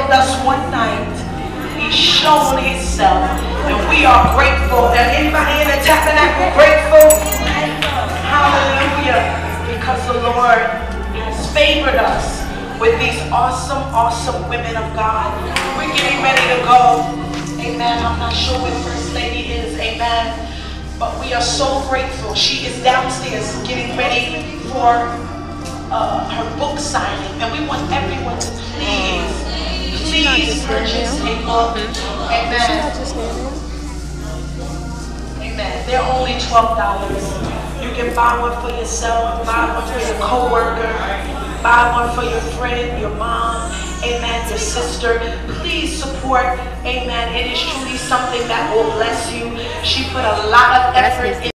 healed us one night. He's shown himself, and we are grateful. And anybody in the tabernacle grateful? Hallelujah. Because the Lord has favored us with these awesome, awesome women of God. We're getting ready to go. Amen. I'm not sure where First Lady is. Amen. But we are so grateful. She is downstairs getting ready for her book signing. And we want everyone to please purchase a book. Amen. Amen. They're only $12. You can buy one for yourself, buy one for your co-worker, buy one for your friend, your mom, amen, your sister. Please support, amen. It is truly something that will bless you. She put a lot of effort in.